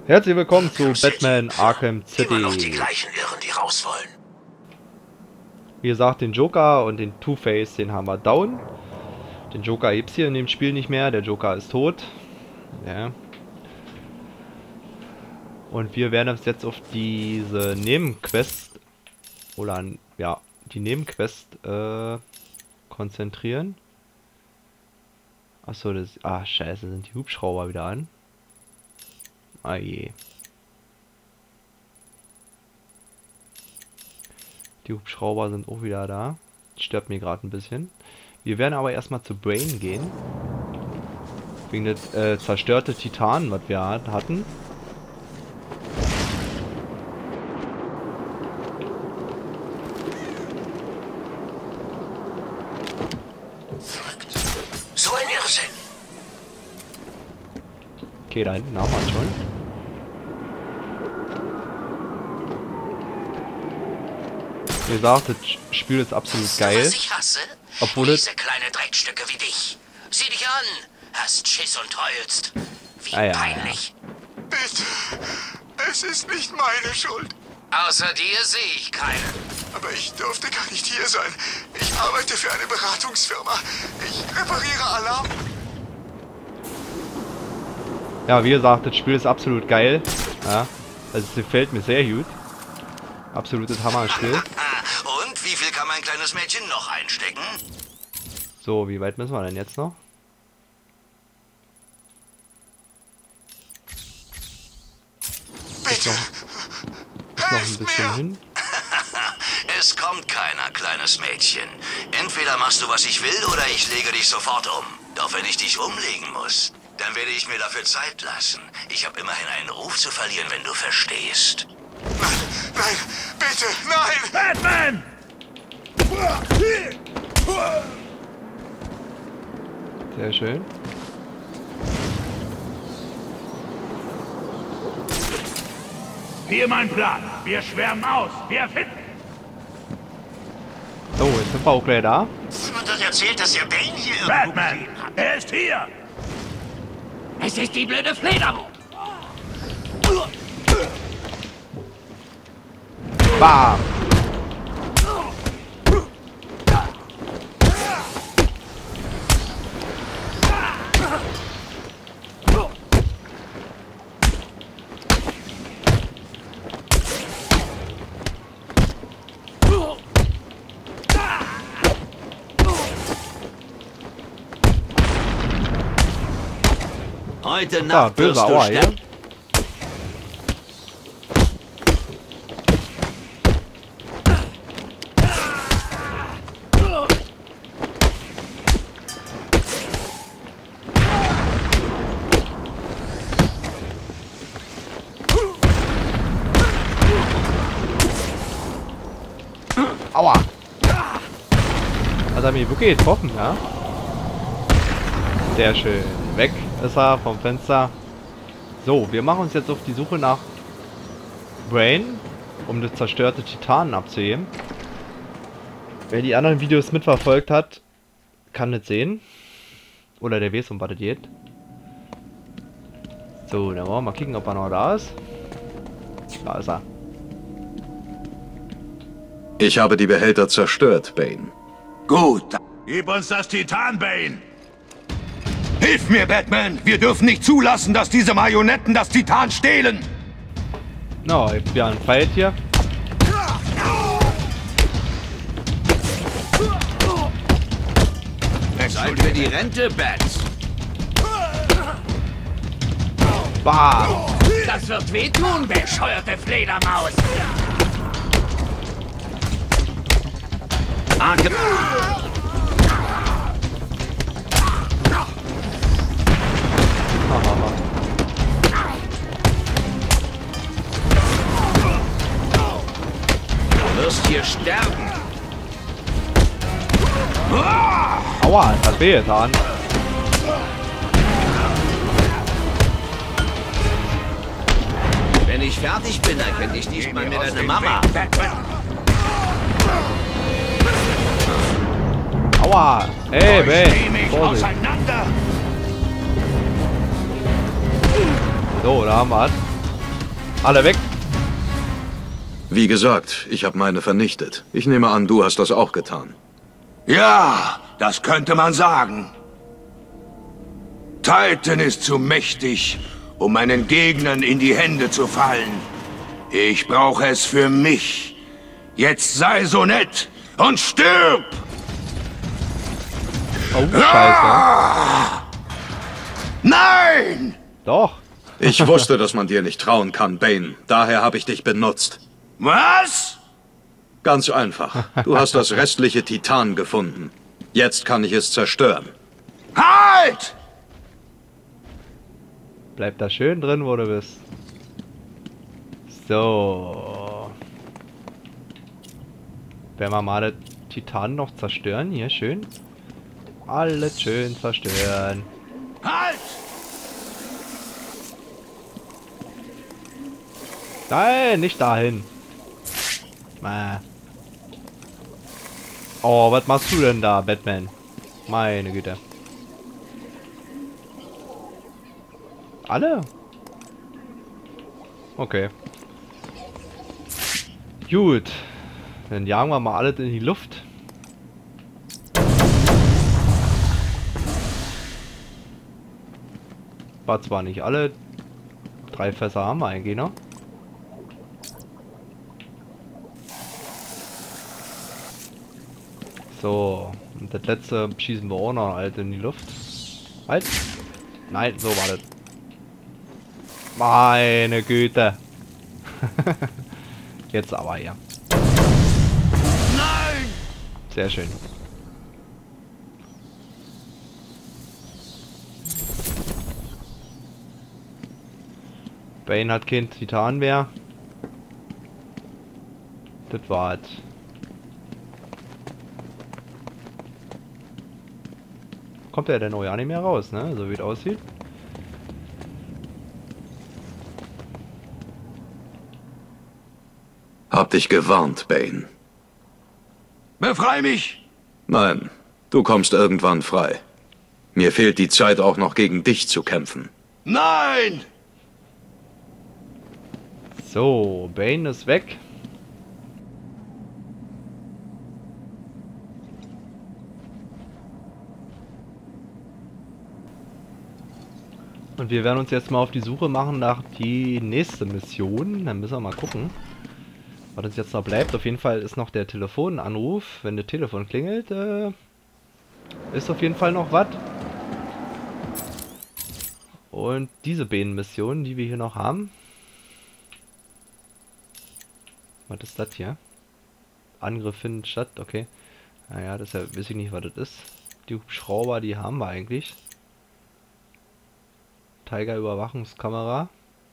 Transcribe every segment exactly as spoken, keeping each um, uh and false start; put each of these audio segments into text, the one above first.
Herzlich willkommen zu Batman Arkham City. Immer noch die gleichen Irren, die raus wollen. Wie gesagt, den Joker und den Two-Face, den haben wir down. Den Joker gibt's hier in dem Spiel nicht mehr. Der Joker ist tot. Ja. Und wir werden uns jetzt auf diese Nebenquest oder ja, die Nebenquest äh, konzentrieren. Achso, das. Ah, scheiße, sind die Hubschrauber wieder an. Ah je. Die Hubschrauber sind auch wieder da. Das stört mir gerade ein bisschen. Wir werden aber erstmal zu Brain gehen. Wegen des äh, zerstörte Titan, was wir hatten. So ein Irrsinn. Okay, da hinten haben wir es schon. Wie gesagt, das Spiel ist absolut geil. Was ich hasse? Obwohl Diese kleine Dreckstücke wie dich. Sieh dich an. Hast Schiss und heulst. Wie ah, ja, peinlich. Ja. Bitte. Es ist nicht meine Schuld. Außer dir sehe ich keine. Aber ich durfte gar nicht hier sein. Ich arbeite für eine Beratungsfirma. Ich repariere Alarm. Ja, wie gesagt, das Spiel ist absolut geil. Ja, also es gefällt mir sehr gut. Absolutes Hammer-Spiel. Und wie viel kann mein kleines Mädchen noch einstecken? So, wie weit müssen wir denn jetzt noch? Bitte. Noch ein bisschen hin. Es kommt keiner, kleines Mädchen. Entweder machst du, was ich will, oder ich lege dich sofort um. Doch wenn ich dich umlegen muss, dann werde ich mir dafür Zeit lassen. Ich habe immerhin einen Ruf zu verlieren, wenn du verstehst. Nein, nein, bitte, nein! Batman! Sehr schön. Hier mein Plan. Wir schwärmen aus. Wir finden. So, jetzt sind wir auch gleich da. Jemand hat erzählt, dass der Bane hier irgendwo Batman! gesehen hat. Er ist hier! Es ist die blöde Fledermaus. Bam! Heute Ah, Nacht böse wirst du Aua, ja? sterben. Aua! Hat er mich wirklich getroffen, ja? Sehr schön. Weg ist er vom Fenster. So, wir machen uns jetzt auf die Suche nach Brain, um das zerstörte Titan abzuheben. Wer die anderen Videos mitverfolgt hat, kann das sehen. Oder der weiß, um was das geht. So, dann wollen wir mal kicken, ob er noch da ist. Da ist er. Ich habe die Behälter zerstört, Bane. Gut. Gib uns das Titan, Bane! Hilf mir, Batman! Wir dürfen nicht zulassen, dass diese Marionetten das Titan stehlen! Na, no, jetzt wieder ein Fight hier. Zeit für die Rente, Bats. Bam! Das wird wehtun, bescheuerte Fledermaus. Arkham. Du wirst hier sterben. Aua, das hat weh getan. Wenn ich fertig bin, erkenne ich nicht mal mehr deine Mama. Aua! Ey, Nehm Bane! ich Vorsicht! auseinander! So, da haben wir es. Alle weg. Wie gesagt, ich habe meine vernichtet. Ich nehme an, du hast das auch getan. Ja, das könnte man sagen. Titan ist zu mächtig, um meinen Gegnern in die Hände zu fallen. Ich brauche es für mich. Jetzt sei so nett und stirb! Oh, Scheiße. Nein! Doch. Ich wusste, dass man dir nicht trauen kann, Bane. Daher habe ich dich benutzt. Was? Ganz einfach. Du hast das restliche Titan gefunden. Jetzt kann ich es zerstören. Halt! Bleib da schön drin, wo du bist. So. Werden wir mal den Titan noch zerstören. Hier, schön. Alles schön zerstören. Halt! Nein, nicht dahin. Äh. Oh, was machst du denn da, Batman? Meine Güte. Alle? Okay. Gut. Dann jagen wir mal alles in die Luft. War zwar nicht alle. Drei Fässer haben wir eigentlich noch. So. Und das letzte schießen wir auch noch halt in die Luft. Halt. Nein, so war das. Meine Güte. Jetzt aber hier. Nein! Sehr schön. Bane hat kein Titan mehr. Das war's. Kommt ja der neue Anime raus, ne? So wie es aussieht. Hab dich gewarnt, Bane. Befrei mich! Nein, du kommst irgendwann frei. Mir fehlt die Zeit, auch noch gegen dich zu kämpfen. Nein! So, Bane ist weg. Und wir werden uns jetzt mal auf die Suche machen nach die nächste Mission. Dann müssen wir mal gucken, was uns jetzt noch bleibt. Auf jeden Fall ist noch der Telefonanruf. Wenn das Telefon klingelt, äh, ist auf jeden Fall noch was. Und diese beiden Missionen, die wir hier noch haben. Was ist das hier? Angriff findet statt, okay. Naja, das ja, weiß ich nicht, was das ist. Die Hubschrauber, die haben wir eigentlich. Tiger Überwachungskamera.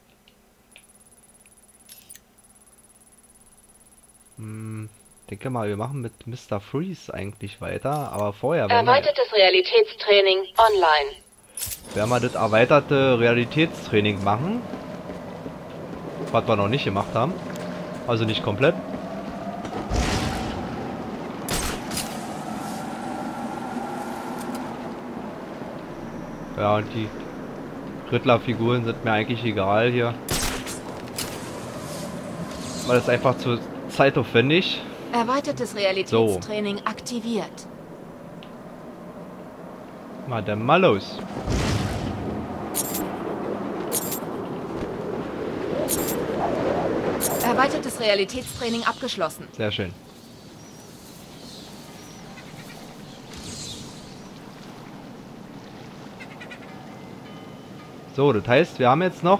Hm, denke mal, wir machen mit Mister Freeze eigentlich weiter, aber vorher werden Erweitertes Realitätstraining online. wir, werden wir das erweiterte Realitätstraining machen. Was wir noch nicht gemacht haben. Also nicht komplett. Ja, und die Riddler-Figuren sind mir eigentlich egal hier. Weil das einfach zu zeitaufwendig. Erweitertes Realitätstraining so. Aktiviert. Mal dann mal los. Erweitertes Realitätstraining abgeschlossen. Sehr schön. So, das heißt, wir haben jetzt noch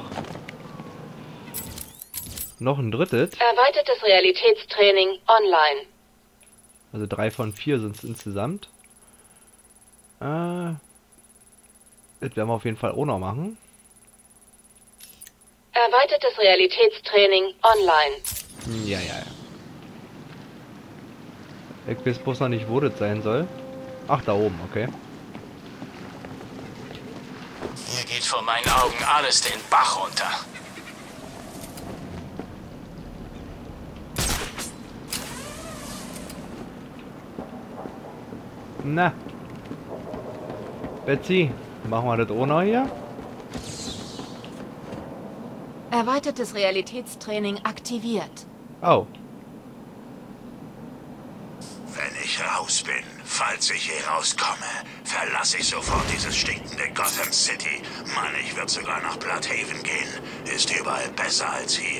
noch ein drittes. Erweitertes Realitätstraining online. Also drei von vier sind es insgesamt. Äh, das werden wir auf jeden Fall auch noch machen. Erweitertes Realitätstraining online. Hm, ja, ja, ja. Ich weiß bloß noch nicht, wo das sein soll. Ach, da oben, okay. Hier geht vor meinen Augen alles den Bach runter. Na. Betsy, machen wir das auch noch hier? Erweitertes Realitätstraining aktiviert. Oh. Wenn ich raus bin, falls ich hier rauskomme, verlasse ich sofort dieses stinkende Gotham City. Mann, ich würde sogar nach Bloodhaven gehen. Ist überall besser als hier.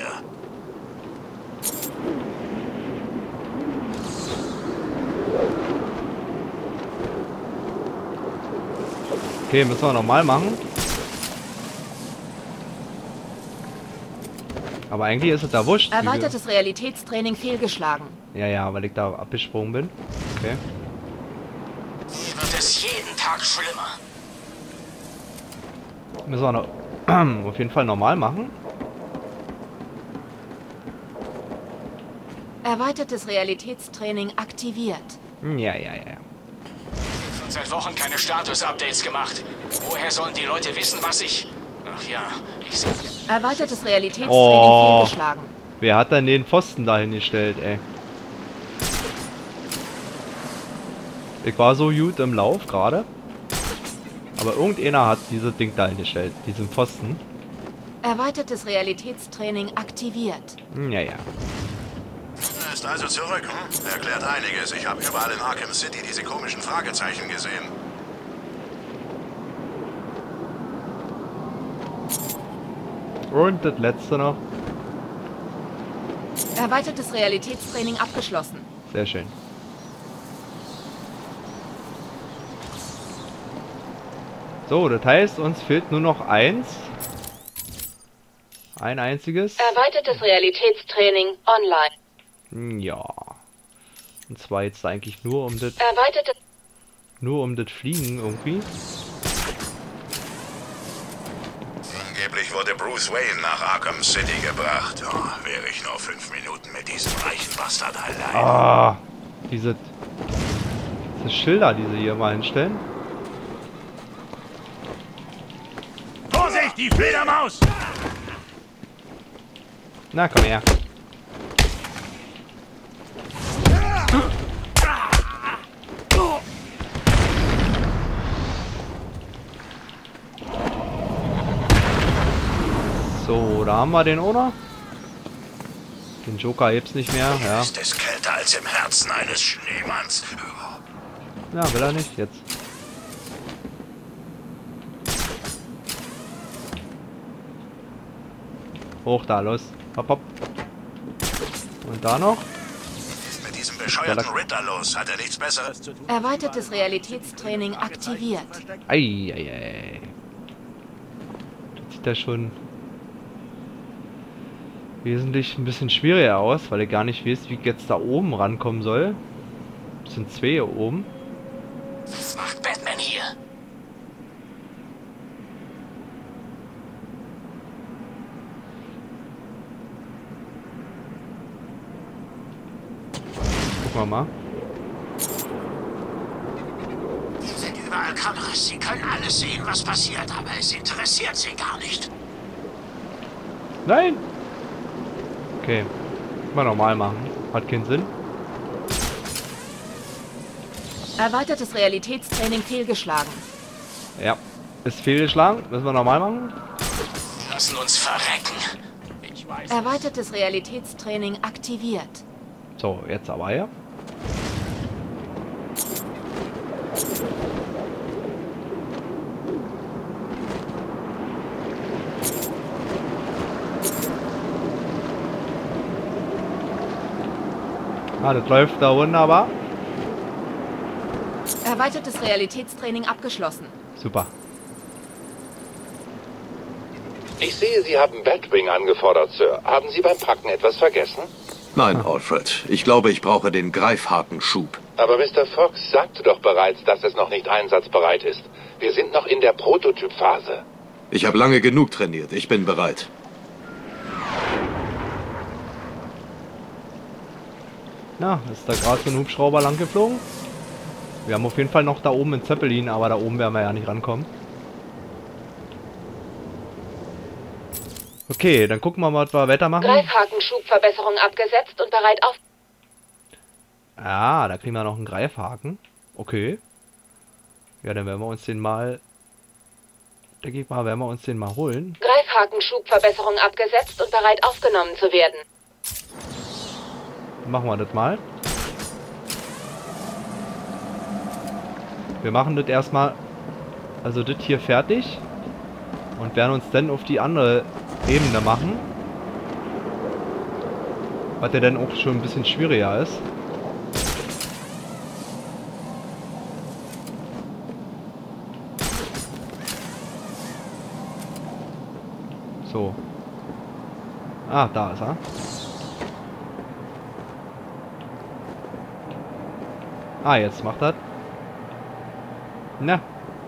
Okay, müssen wir nochmal machen. Aber eigentlich ist es da wurscht. Erweitertes Realitätstraining fehlgeschlagen. Ja, ja, weil ich da abgesprungen bin. Okay. Hier wird es jeden Tag schlimmer. Müssen wir noch auf jeden Fall normal machen. Erweitertes Realitätstraining aktiviert. Hm, Ja, ja, ja. Schon seit Wochen keine Status-Updates gemacht. Woher sollen die Leute wissen, was ich... Ach ja, ich sag... Erweitertes Realitätstraining Oh. fehlgeschlagen. Wer hat denn den Pfosten dahin gestellt, ey? Ich war so gut im Lauf gerade. Aber irgendeiner hat dieses Ding dahin gestellt, diesen Pfosten. Erweitertes Realitätstraining aktiviert. Hm, Ja, ja. Er ist also zurück, hm? Erklärt einiges. Ich habe überall in Arkham City diese komischen Fragezeichen gesehen. Und das letzte noch. Erweitertes Realitätstraining abgeschlossen. Sehr schön. So, das heißt, uns fehlt nur noch eins. Ein einziges. Erweitertes Realitätstraining online. Hm, Ja. Und zwar jetzt eigentlich nur um das, Erweitertes nur um das Fliegen irgendwie. Angeblich wurde Bruce Wayne nach Arkham City gebracht. Oh, wäre ich nur fünf Minuten mit diesem reichen Bastard allein. Ah, diese, diese Schilder, die sie hier mal hinstellen. Vorsicht, die Fledermaus! Na, komm her. So, da haben wir den, oder? Den Joker gibt's nicht mehr, ja. Ist es kälter als im Herzen eines Schneemanns. Ja, will er nicht, jetzt. Hoch da, los. Hopp, hopp. Und da noch? Mit diesem bescheuerten Ritter los. Hat er nichts Besseres zu tun? Erweitertes Realitätstraining aktiviert. Eieiei. Das sieht ja schon wesentlich ein bisschen schwieriger aus, weil ich gar nicht weiß, wie ich jetzt da oben rankommen soll. Es sind zwei hier oben. Was macht Batman hier? Gucken wir mal. Hier sind überall Kameras. Sie können alles sehen, was passiert, aber es interessiert sie gar nicht. Nein! Okay. Mal normal machen. Hat keinen Sinn. Erweitertes Realitätstraining fehlgeschlagen. Ja. Ist fehlgeschlagen. Müssen wir normal machen. Lassen uns verrecken. Ich weiß. Erweitertes Realitätstraining aktiviert. So, jetzt aber ja. Ah, das läuft da wunderbar. Erweitertes Realitätstraining abgeschlossen. Super. Ich sehe, Sie haben Batwing angefordert, Sir. Haben Sie beim Packen etwas vergessen? Nein, Alfred. Ich glaube, ich brauche den Greifhakenschub. Aber Mister Fox sagte doch bereits, dass es noch nicht einsatzbereit ist. Wir sind noch in der Prototypphase. Ich habe lange genug trainiert. Ich bin bereit. Na, ist da gerade so ein Hubschrauber lang geflogen? Wir haben auf jeden Fall noch da oben einen Zeppelin, aber da oben werden wir ja nicht rankommen. Okay, dann gucken wir mal, was wir weitermachen. Greifhakenschubverbesserung abgesetzt und bereit auf... Ah, da kriegen wir noch einen Greifhaken. Okay. Ja, dann werden wir uns den mal denke ich mal, werden wir uns den mal holen. Greifhakenschubverbesserung abgesetzt und bereit aufgenommen zu werden. Machen wir das mal. Wir machen das erstmal, also das hier fertig. Und werden uns dann auf die andere Ebene machen. Was ja dann auch schon ein bisschen schwieriger ist. So. Ah, da ist er. Ah, jetzt macht er. Na.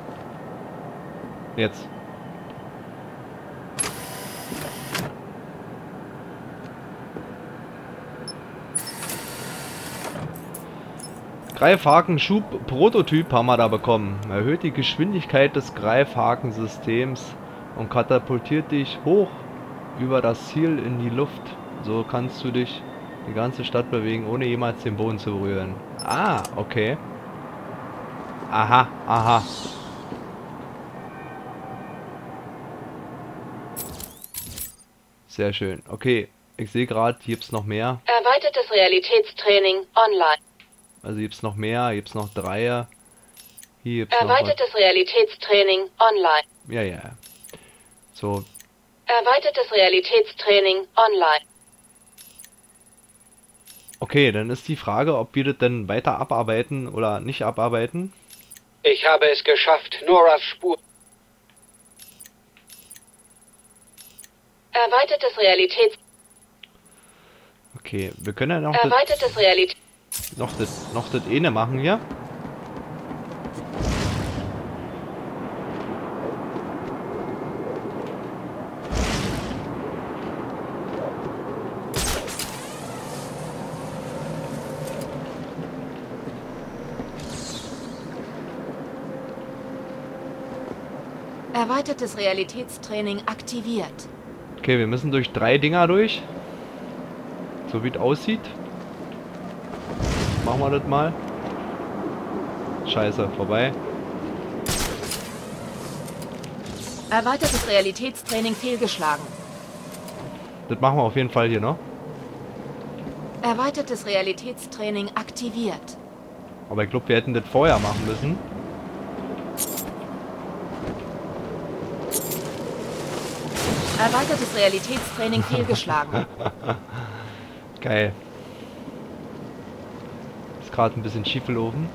Jetzt. Greifhaken-Schub-Prototyp haben wir da bekommen. Erhöht die Geschwindigkeit des Greifhakensystems und katapultiert dich hoch über das Ziel in die Luft. So kannst du dich die ganze Stadt bewegen, ohne jemals den Boden zu berühren. Ah, okay. Aha, aha. Sehr schön. Okay, ich sehe gerade, hier gibt es noch mehr. Erweitertes Realitätstraining online. Also gibt es noch mehr, hier gibt es noch drei. Hier gibt's Erweitertes noch Realitätstraining online. Ja, ja. So. Erweitertes Realitätstraining online. Okay, dann ist die Frage, ob wir das denn weiter abarbeiten oder nicht abarbeiten. Ich habe es geschafft, Noras Spur. Erweitertes Realität. Okay, wir können ja noch Erweitertes Realität. das, noch das, noch das eine machen hier. Erweitertes Realitätstraining aktiviert. Okay, wir müssen durch drei Dinger durch. So wie es aussieht. Machen wir das mal. Scheiße, vorbei. Erweitertes Realitätstraining fehlgeschlagen. Das machen wir auf jeden Fall hier noch. Erweitertes Realitätstraining aktiviert. Aber ich glaube, wir hätten das vorher machen müssen. Erweitertes Realitätstraining fehlgeschlagen. Geil. Ist gerade ein bisschen schief gelaufen.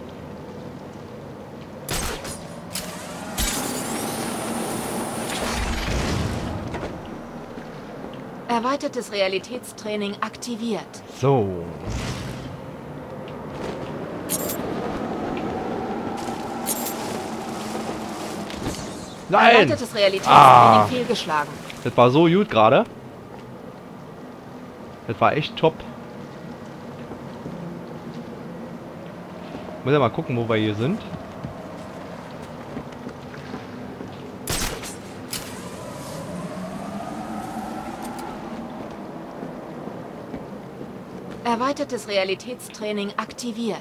Erweitertes Realitätstraining aktiviert. So. Nein! Erweitertes Realitätstraining Ah. fehlgeschlagen. Das war so gut gerade. Das war echt top. Muss ja mal gucken, wo wir hier sind. Erweitertes Realitätstraining aktiviert.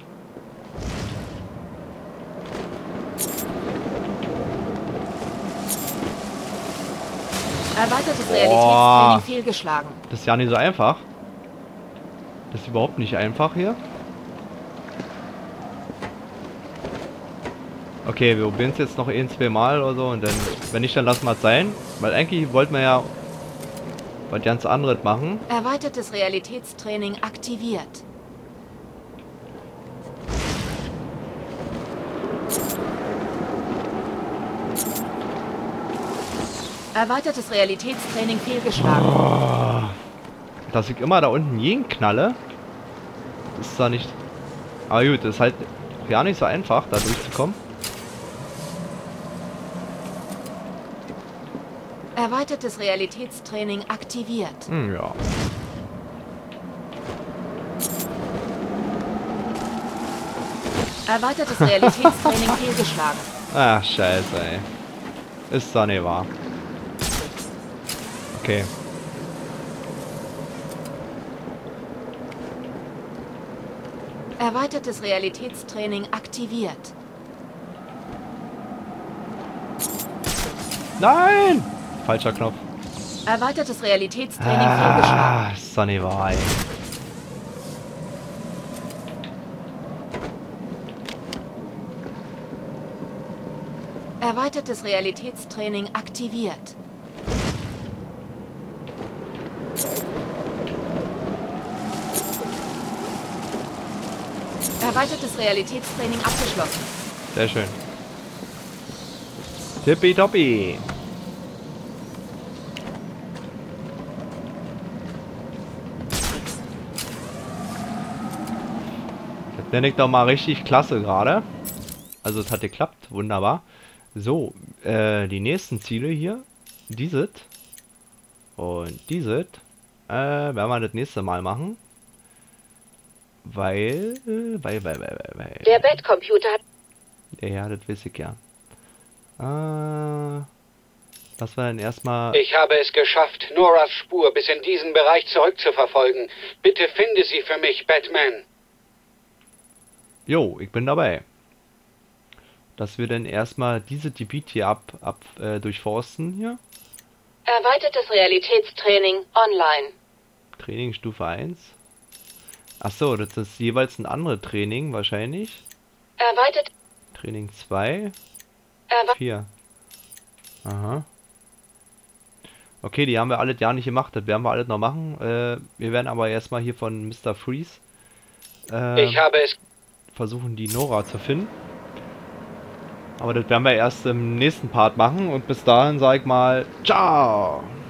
Erweitertes Realitätstraining fehlgeschlagen. Das ist ja nicht so einfach. Das ist überhaupt nicht einfach hier. Okay, wir probieren es jetzt noch ein, zwei Mal oder so und dann, wenn nicht, dann lassen wir es sein. Weil eigentlich wollten wir ja was ganz anderes machen. Erweitertes Realitätstraining aktiviert. Erweitertes Realitätstraining fehlgeschlagen. Oh, dass ich immer da unten jeden knalle. Ist da nicht. Aber gut, das ist halt gar nicht so einfach, da durchzukommen. Erweitertes Realitätstraining aktiviert. Hm, ja. Erweitertes Realitätstraining fehlgeschlagen. Ach, scheiße, ey. Ist doch nicht wahr. Okay. Erweitertes Realitätstraining aktiviert. Nein! Falscher Knopf. Erweitertes Realitätstraining fehlgeschlagen. Ah, Sonny war ey. Erweitertes Realitätstraining aktiviert. Erweitertes Realitätstraining abgeschlossen. Sehr schön. Tippitoppi. Das nenne ich doch mal richtig klasse gerade. Also es hat geklappt, wunderbar. So, äh, die nächsten Ziele hier. Dieses. Und dieses. Äh, werden wir das nächste Mal machen. Weil, äh, weil, weil, weil, weil, weil. Der Bettcomputer hat... Ja, das weiß ich ja. Äh, was war denn erstmal... Ich habe es geschafft, Noras Spur bis in diesen Bereich zurückzuverfolgen. Bitte finde sie für mich, Batman. Jo, ich bin dabei. Dass wir dann erstmal diese Gebiet hier ab, ab äh, durchforsten hier. Erweitertes Realitätstraining online. Training Stufe eins. Achso, das ist jeweils ein anderes Training wahrscheinlich. Erweitert... Training zwei. Erwe vier. Aha. Okay, die haben wir alle ja nicht gemacht. Das werden wir alles noch machen. Äh, wir werden aber erstmal hier von Mister Freeze äh, Ich habe es... versuchen, die Nora zu finden. Aber das werden wir erst im nächsten Part machen. Und bis dahin sag ich mal, ciao!